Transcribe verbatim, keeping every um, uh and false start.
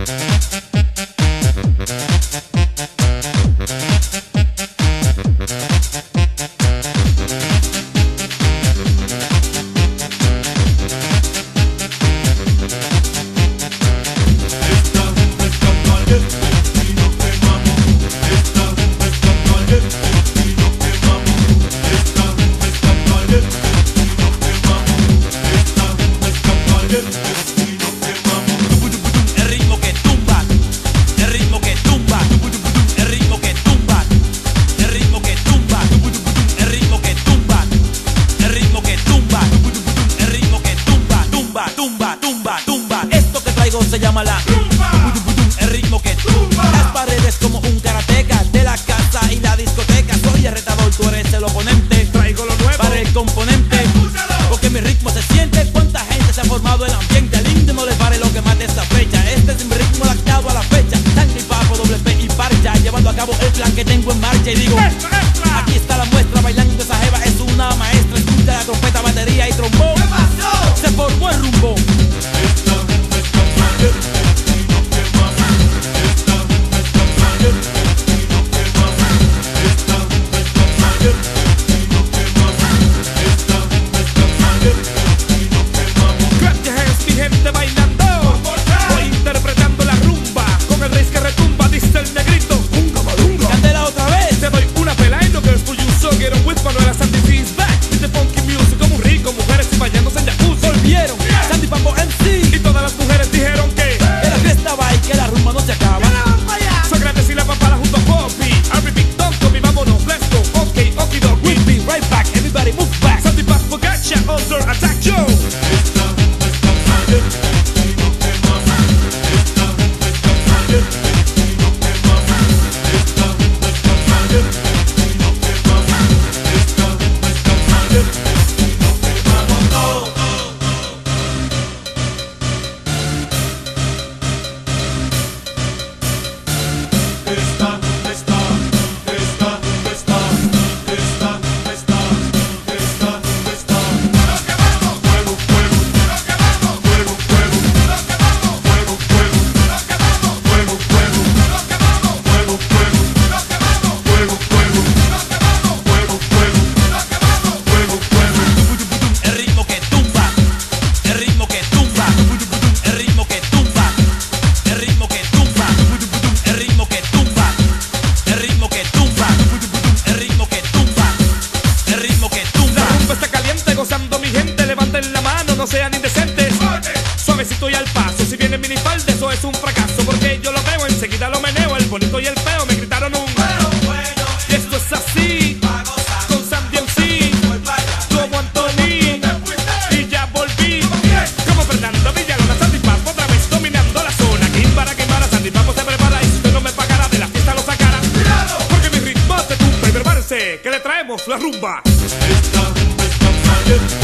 Se llama la rumba, el ritmo que tumba las paredes como un karateca de la casa y la discoteca. Soy el retador, tú eres el oponente. Traigo lo nuevo para el componente. Escúchalo. Porque mi ritmo se siente. Cuánta gente se ha formado el ambiente. Al indio no le pare lo que mate esta fecha. Este es mi ritmo adaptado a la fecha. Sangre y papo, doble P y parcha, llevando a cabo el plan que tengo en marcha. Y digo, extra, extra. Aquí está la muestra, bailando esa jeva es una maestra. Escucha la trompeta, batería y trombón. ¿Qué pasó? Se formó el rumbo. No sean indecentes, suavecito y al paso. Si viene minifalda, eso es un fracaso, porque yo lo veo, enseguida lo meneo. El bonito y el feo me gritaron un pero bueno, y esto es así, con Sam D M C, como Anthony, y ya volví, como Fernando Villalona, Sandy Papo, otra vez dominando la zona. Kimbara, Kimbara, Sandy Papo se prepara, y si usted no me pagará, de la fiesta lo sacará, porque mi ritmo se tumba. Y prepárense, que le traemos la rumba. Esta, esta,